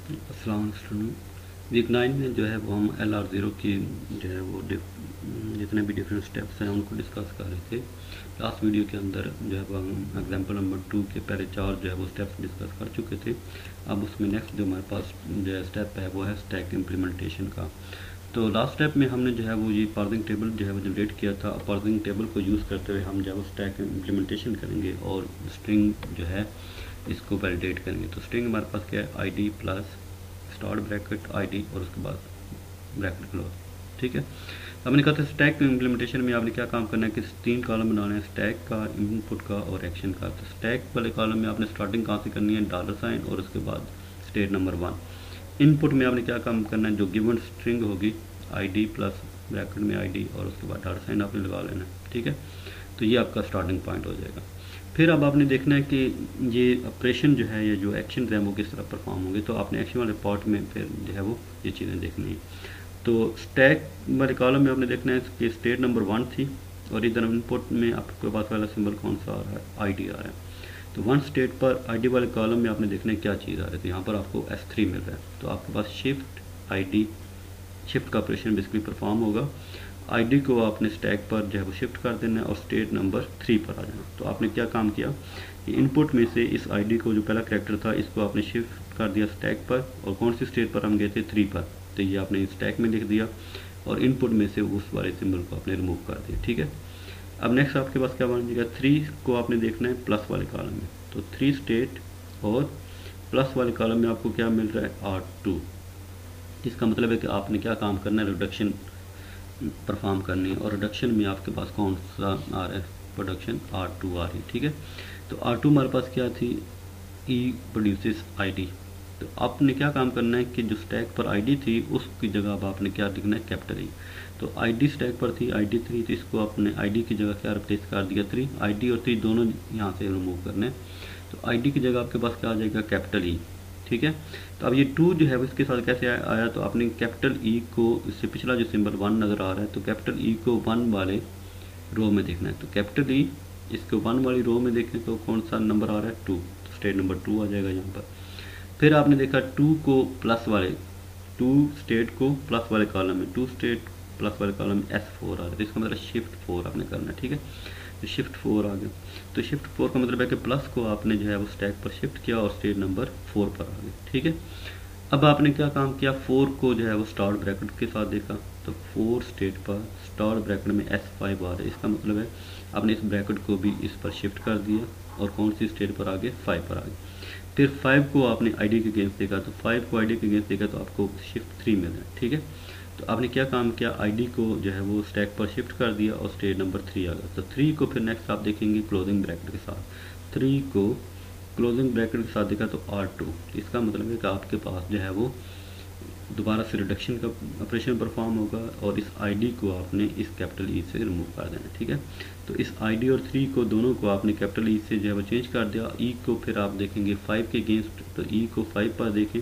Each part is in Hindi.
अस्सलाम स्टूडेंट। वीक 9 में जो है वो हम LR0 की जो है वो जितने भी डिफरेंट स्टेप्स हैं उनको डिस्कस कर रहे थे। लास्ट वीडियो के अंदर जो है वो हम एग्जांपल नंबर 2 के पहले 4 जो है वो स्टेप्स डिस्कस कर चुके थे। अब उसमें नेक्स्ट जो हमारे पास जो है स्टेप है वो है स्टैक इम्प्लीमेंटेशन का। तो लास्ट स्टेप में हमने जो है वो ये पार्सिंग टेबल जो है वो जनरेट किया था। पार्सिंग टेबल को यूज़ करते हुए हम जो है वो स्टैक इम्प्लीमेंटेशन करेंगे और स्ट्रिंग जो है इसको वैलिडेट करेंगे। तो स्ट्रिंग हमारे पास क्या है, ID plus start bracket ID और उसके बाद ब्रैकेट क्लोज। ठीक है, हमने कहा था स्टैक इम्प्लीमेंटेशन में आपने क्या काम करना है कि 3 कॉलम बनाना है, स्टैक का, इनपुट का और एक्शन का। तो स्टैक वाले कॉलम में आपने स्टार्टिंग कहाँ से करनी है, $साइन और उसके बाद स्टेट नंबर 1। इनपुट में आपने क्या काम करना है, जो गिवन स्ट्रिंग होगी ID प्लस ब्रैकेट में ID और उसके बाद $साइन आपने लगा लेना है। ठीक है, तो ये आपका स्टार्टिंग पॉइंट हो जाएगा। फिर अब आपने देखना है कि ये ऑपरेशन जो है, ये जो एक्शन है वो किस तरह परफॉर्म होंगे। तो आपने एक्शन वाले पार्ट में फिर जो है वो ये चीज़ें देखनी है। तो स्टैक वाले कॉलम में आपने देखना है कि स्टेट नंबर 1 थी और इधर इनपुट में आपके पास वाला सिंबल कौन सा आ रहा है, ID आ रहा है। तो 1 स्टेट पर ID वाले कॉलम में आपने देखना है क्या चीज़ आ रही है। तो यहाँ पर आपको S3 मिल रहा है। तो आपके पास शिफ्ट ID, शिफ्ट का ऑपरेशन बेसिकली परफॉर्म होगा। ID को आपने स्टैक पर जो है वो शिफ्ट कर देना है और स्टेट नंबर 3 पर आ जाना। तो आपने क्या काम किया कि इनपुट में से इस ID को, जो पहला कैरेक्टर था, इसको आपने शिफ्ट कर दिया स्टैक पर और कौन सी स्टेट पर हम गए थे, 3 पर। तो ये आपने स्टैक में लिख दिया और इनपुट में से उस वाले सिंबल को आपने रिमूव कर दिया। ठीक है, अब नेक्स्ट आपके पास क्या बन जाएगा, 3 को आपने देखना है प्लस वाले कॉलम में। तो 3 स्टेट और प्लस वाले कॉलम में आपको क्या मिल रहा है, R2। इसका मतलब है कि आपने क्या काम करना है, रिडक्शन परफॉर्म करनी है और रिडक्शन में आपके पास कौन सा आ रहा है, प्रोडक्शन R2 आ रही है। ठीक है, तो R2 हमारे पास क्या थी, E प्रोड्यूसेस ID। तो आपने क्या काम करना है कि जो स्टैक पर ID थी उसकी जगह अब आपने क्या लिखना है, कैपिटल E। तो ID स्टैक पर थी ID 3, तो इसको आपने ID की जगह क्या रिप्लेस कर दिया, 3। ID और 3 दोनों यहाँ से रिमूव करने, तो ID की जगह आपके पास क्या आ जाएगा, कैपिटल E। ठीक है, तो अब ये 2 जो है वो इसके साथ कैसे आया, तो आपने कैपिटल E को, इससे पिछला जो सिंबल 1 नज़र आ रहा है, तो कैपिटल E को 1 वाले रो में देखना है। तो कैपिटल E इसको 1 वाली रो में देखें तो कौन सा नंबर आ रहा है, 2। तो स्टेट नंबर 2 आ जाएगा यहाँ पर। फिर आपने देखा 2 को प्लस वाले, 2 स्टेट को प्लस वाले कॉलम में, 2 स्टेट प्लस वाले कॉलम में S4 आ रहा है। तो इसका मतलब शिफ्ट 4 आपने करना है। ठीक है, तो शिफ्ट 4 आ गया। तो शिफ्ट 4 का मतलब है कि प्लस को आपने जो है वो स्टैक पर शिफ्ट किया और स्टेट नंबर 4 पर आ गया। ठीक है, अब आपने क्या काम किया, 4 को जो है वो स्टार्ट ब्रैकेट के साथ देखा। तो 4 स्टेट पर स्टार्ट ब्रैकेट में S5 आ रहा है। इसका मतलब है आपने इस ब्रैकेट को भी इस पर शिफ्ट कर दिया और कौन सी स्टेट पर आ गए, 5 पर आ गए। फिर 5 को आपने ID के अगेंस्ट देखा, तो 5 को ID के अगेंस्ट देखा तो आपको शिफ्ट 3 मिल रहा है। ठीक है, तो आपने क्या काम किया, ID को जो है वो स्टैक पर शिफ्ट कर दिया और स्टेट नंबर 3 आ गया। तो 3 को फिर नेक्स्ट आप देखेंगे क्लोजिंग ब्रैकेट के साथ, 3 को क्लोजिंग ब्रैकेट के साथ देखा तो R2। इसका मतलब है कि आपके पास जो है वो दोबारा से रिडक्शन का ऑपरेशन परफॉर्म होगा और इस ID को आपने इस कैपिटल E से रिमूव कर देना। ठीक है, तो इस ID और 3 को दोनों को आपने कैपिटल E से जो है वो चेंज कर दिया। E को फिर आप देखेंगे 5 के अगेंस्ट, तो E को 5 पर देखें,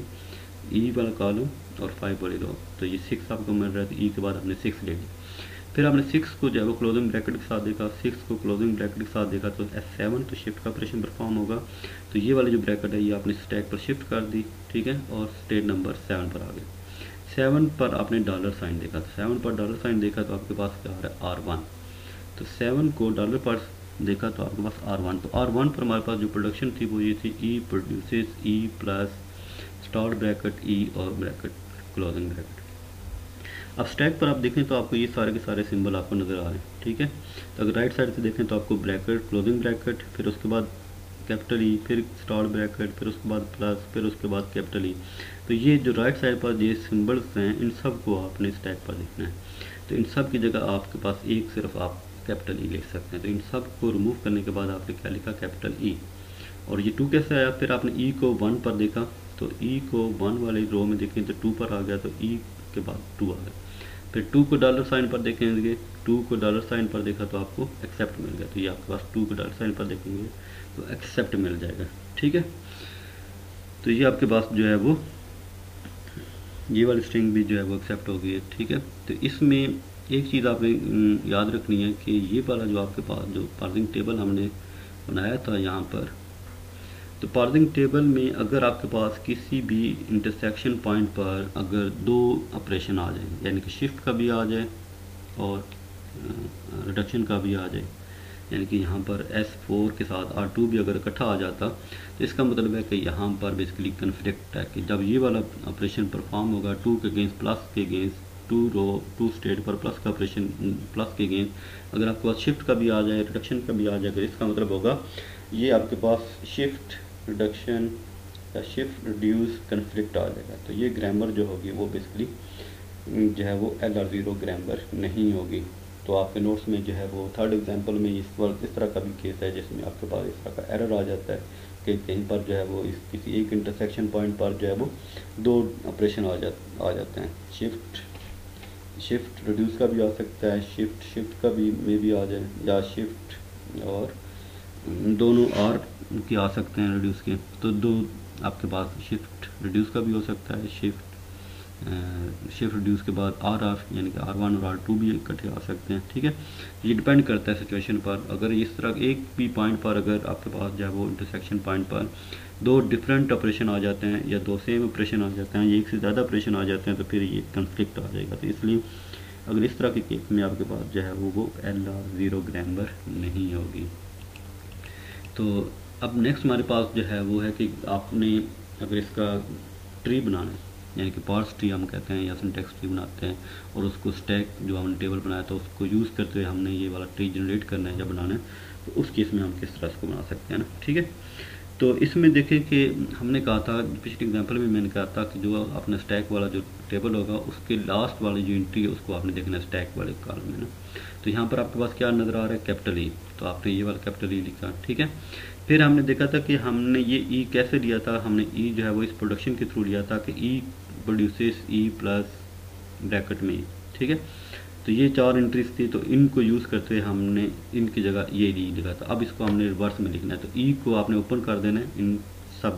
E वाला कॉलम और 5 वाली रो, तो ये 6 आपको मिल रहा है। तो E के बाद आपने 6 ले लिया। फिर आपने 6 को जो है वो क्लोजिंग ब्रैकेट के साथ देखा, 6 को क्लोजिंग ब्रैकेट के साथ देखा तो S7, तो शिफ्ट का ऑपरेशन परफॉर्म होगा। तो ये वाली जो ब्रैकेट है ये आपने स्टैक पर शिफ्ट कर दी। ठीक है, और स्टेट नंबर 7 पर आ गए। 7 पर आपने $साइन देखा, तो 7 पर $साइन देखा तो आपके पास क्या आ रहा है, R1। तो 7 को डॉलर पर देखा तो आपके पास R1। तो R1 पर हमारे पास जो प्रोडक्शन थी वो ये थी, E produces E plus start bracket E और ब्रैकेट क्लोजिंग ब्रैकेट। अब स्टैक पर आप देखें तो आपको ये सारे के सारे सिंबल आपको नज़र आ रहे हैं। ठीक है, तो अगर राइट साइड से देखें तो आपको ब्रैकेट, क्लोजिंग ब्रैकेट, फिर उसके बाद कैपिटल E, फिर स्टार्ट ब्रैकेट, फिर उसके बाद प्लस, फिर उसके बाद कैपिटल E। तो ये जो राइट साइड पर ये सिंबल्स हैं इन सब को आपने स्टैक पर देखना है। तो इन सब की जगह आपके पास एक सिर्फ आप कैपिटल E लिख सकते हैं। तो इन सब को रिमूव करने के बाद आपने क्या लिखा, कैपिटल E। और ये 2 कैसे आया, फिर आपने E को 1 पर देखा, तो E को 1 वाली रो में देखें तो 2 पर आ गया, तो E के बाद 2 आ गया। फिर 2 को $साइन पर देखेंगे, 2 को $साइन पर देखा तो आपको एक्सेप्ट मिल गया। तो ये आपके पास 2 को $साइन पर देखेंगे तो एक्सेप्ट मिल जाएगा। ठीक है, तो ये आपके पास जो है वो ये वाली स्ट्रिंग भी जो है वो एक्सेप्ट हो गई है। ठीक है, तो इसमें एक चीज़ आपने याद रखनी है कि ये वाला जो आपके पास जो पार्सिंग टेबल हमने बनाया था यहाँ पर, तो पार्सिंग टेबल में अगर आपके पास किसी भी इंटरसेक्शन पॉइंट पर अगर दो ऑपरेशन आ जाए, यानी कि शिफ्ट का भी आ जाए और रिडक्शन का भी आ जाए, यानी कि यहाँ पर S4 के साथ R2 भी अगर इकट्ठा आ जाता, तो इसका मतलब है कि यहाँ पर बेसिकली कन्फ्लिक्ट है कि जब ये वाला ऑपरेशन परफॉर्म होगा 2 के अगेंस्ट प्लस के अगेंस्ट 2 स्टेट पर प्लस का ऑपरेशन प्लस के अगेंस्ट अगर आपके पास शिफ्ट का भी आ जाए, रिडक्शन का भी आ जाए, तो इसका मतलब होगा ये आपके पास शिफ्ट रिडक्शन या शिफ्ट रिड्यूस कन्फ्लिक्ट आ जाएगा। तो ये ग्रामर जो होगी वो बेसिकली जो है वो LR0 ग्रामर नहीं होगी। तो आपके नोट्स में जो है वो थर्ड एग्जांपल में इस तरह का भी केस है जिसमें आपके पास इस तरह का एरर आ जाता है कि कहीं पर जो है वो इस किसी एक इंटरसेक्शन पॉइंट पर जो है वो दो ऑपरेशन आ जाते हैं। शिफ्ट रिड्यूस का भी आ सकता है, शिफ्ट का भी में भी आ जाए, या शिफ्ट और दोनों आर के आ सकते हैं रिड्यूस के। तो दो आपके पास शिफ्ट रिड्यूस का भी हो सकता है, शिफ्ट रिड्यूस के बाद आर यानी कि R1 और R2 भी इकट्ठे आ सकते हैं। ठीक है, ये डिपेंड करता है सिचुएशन पर। अगर इस तरह एक भी पॉइंट पर अगर आपके पास जो है वो इंटरसेक्शन पॉइंट पर दो डिफरेंट ऑपरेशन आ जाते हैं या दो सेम ऑपरेशन आ जाते हैं या एक से ज़्यादा ऑपरेशन आ जाते हैं, तो फिर ये कन्फ्लिक्ट आ जाएगा। तो इसलिए अगर इस तरह के केस में आपके पास जो है वो LR0 ग्रामर नहीं होगी। तो अब नेक्स्ट हमारे पास जो है वो है कि आपने अगर इसका ट्री बनाना है, यानी कि पार्स ट्री हम कहते हैं या सिंटेक्स ट्री बनाते हैं, और उसको स्टैक जो हमने टेबल बनाया था उसको यूज़ करते हुए हमने ये वाला ट्री जनरेट करना है या बनाना है, तो उस केस में हम किस तरह इसको बना सकते हैं ना। ठीक है, तो इसमें देखें कि हमने कहा था पिछले एग्जांपल में मैंने कहा था कि जो अपना स्टैक वाला जो टेबल होगा उसके लास्ट वाली जो एंट्री है उसको आपने देखना है स्टैक वाले कॉलम में ना। तो यहाँ पर आपके पास क्या नज़र आ रहा है, कैपिटल ई, तो आपने ये वाला कैपिटल ई लिखा। ठीक है, फिर हमने देखा था कि हमने ये ई कैसे लिया था, हमने ई जो है वो इस प्रोडक्शन के थ्रू लिया था कि E produces E plus bracket में ई। ठीक है, तो ये चार एंट्रीज थी, तो इनको यूज़ करते हुए हमने इनकी जगह ये ई लिखा था। अब इसको हमने रिवर्स में लिखना है, तो ई को आपने ओपन कर देना है इन सब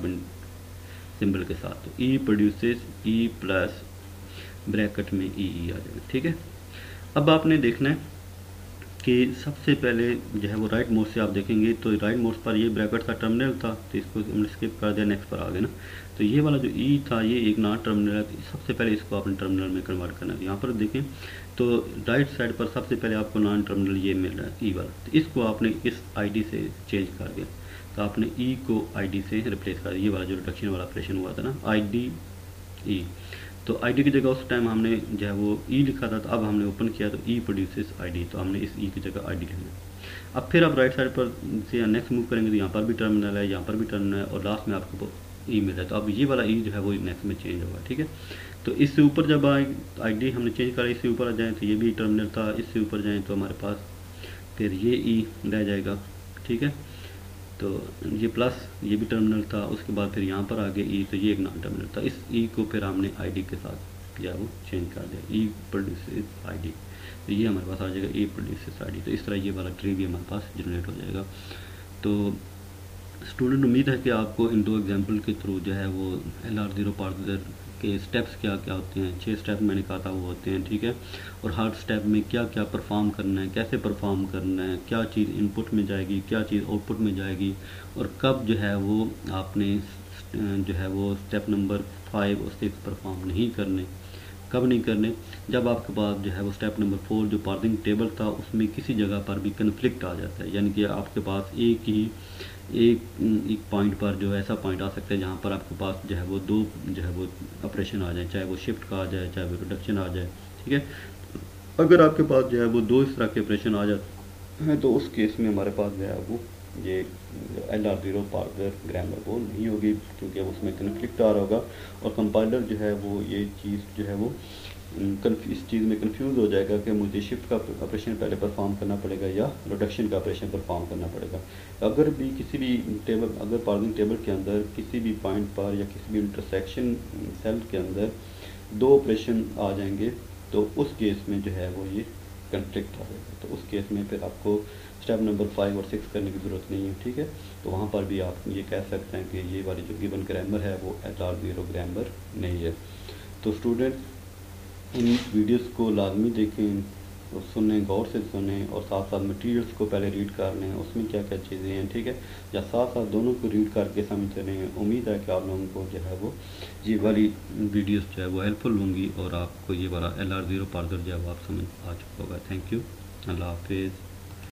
सिंबल के साथ। तो E produces E plus bracket में ई आ जाएगा। ठीक है, अब आपने देखना है कि सबसे पहले जो है वो राइट मोड से आप देखेंगे तो राइट मोड पर ये ब्रैकेट था, टर्मिनल था, तो इसको हमने स्किप कर दिया, नेक्स्ट पर आ गए ना। तो ये वाला जो ई था ये एक नॉन टर्मिनल है, तो सबसे पहले इसको आपने टर्मिनल में कन्वर्ट करना है। यहाँ पर देखें तो राइट साइड पर सबसे पहले आपको नॉन टर्मिनल ये मिल रहा है ई वाला, तो इसको आपने इस ID से चेंज कर दिया। तो आपने ई को ID से रिप्लेस कर दिया, ये वाला जो रिडक्शन वाला ऑपरेशन हुआ था ना ID ई, तो ID की जगह उस टाइम हमने जो है वो ई लिखा था, तो अब हमने ओपन किया तो ई प्रोड्यूसेस ID, तो हमने इस ई की जगह ID लिखना। अब फिर आप राइट साइड पर से नेक्स्ट मूव करेंगे तो यहाँ पर भी टर्मिनल है, यहाँ पर भी टर्मिनल है, और लास्ट में आपको ई मिल रहा है। तो अब ये वाला ई जो है वो नेक्स्ट में चेंज होगा। ठीक है, तो इससे ऊपर जब ID हमने चेंज करा, इससे ऊपर आ जाए तो ये भी टर्मिनल था, इससे ऊपर जाएँ तो हमारे पास फिर ये ई रह जाएगा। ठीक है, तो ये प्लस ये भी टर्मिनल था, उसके बाद फिर यहाँ पर आगे ई, तो ये एक नॉन टर्मिनल था। इस ई को फिर हमने ID के साथ जो है वो चेंज कर दिया, ई प्रोड्यूसेस ID, तो ये हमारे पास आ जाएगा ई प्रोड्यूसेस ID। तो इस तरह ये वाला ट्री भी हमारे पास जनरेट हो जाएगा। तो स्टूडेंट, उम्मीद है कि आपको इन दो एग्जाम्पल के थ्रू जो है वो LR0 पार्सर के स्टेप्स क्या क्या होते हैं, 6 स्टेप मैंने कहा था वो होते हैं। ठीक है, और हर स्टेप में क्या क्या परफॉर्म करना है, कैसे परफॉर्म करना है, क्या चीज़ इनपुट में जाएगी, क्या चीज़ आउटपुट में जाएगी, और कब जो है वो आपने जो है वो स्टेप नंबर 5 और 6 परफॉर्म नहीं करने, कब नहीं करने, जब आपके पास जो है वो स्टेप नंबर 4 जो पार्सिंग टेबल था उसमें किसी जगह पर भी कन्फ्लिक्ट आ जाता है, यानी कि आपके पास एक पॉइंट पर जो ऐसा पॉइंट आ सकता है जहाँ पर आपके पास जो है वो दो जो है वो ऑपरेशन आ जाए, चाहे वो शिफ्ट का आ जाए, चाहे वो रिडक्शन आ जाए। ठीक है, अगर आपके पास जो है वो दो इस तरह के ऑपरेशन आ जाते हैं तो उस केस में हमारे पास जो है वो ये LR0 पार्सर ग्रामर वो नहीं होगी, क्योंकि अब उसमें कन्फ्लिक्ट आ रहा होगा और कंपाइलर जो है वो ये चीज़ जो है वो इस चीज़ में कंफ्यूज हो जाएगा कि मुझे शिफ्ट का ऑपरेशन पहले परफॉर्म करना पड़ेगा या रिडक्शन का ऑपरेशन परफॉर्म करना पड़ेगा। अगर भी किसी भी टेबल, अगर पार्सिंग टेबल के अंदर किसी भी पॉइंट पर या किसी भी इंटरसेक्शन सेल के अंदर दो ऑपरेशन आ जाएंगे तो उस केस में जो है वो ये कन्फ्लिक्ट आ जाएगा। तो उस केस में फिर आपको स्टेप नंबर 5 और 6 करने की ज़रूरत नहीं है। ठीक है, तो वहाँ पर भी आप ये कह सकते हैं कि ये वाली जो गिवन ग्रामर है वो LR0 ग्रामर नहीं है। तो स्टूडेंट, इन वीडियोस को लाजमी देखें सुने, गौर से सुने, और साथ साथ मटेरियल्स को पहले रीड कर लें, उसमें क्या क्या चीज़ें हैं, ठीक है, या साथ साथ दोनों को रीड करके समझते रहें। उम्मीद है कि आप लोगों को जो है वो ये वाली वीडियोस जो है वो हेल्पफुल होंगी और आपको ये वाला LR0 पार्सर जो है वो आप समझ आ चुका होगा। थैंक यू, अल्लाह हाफिज़।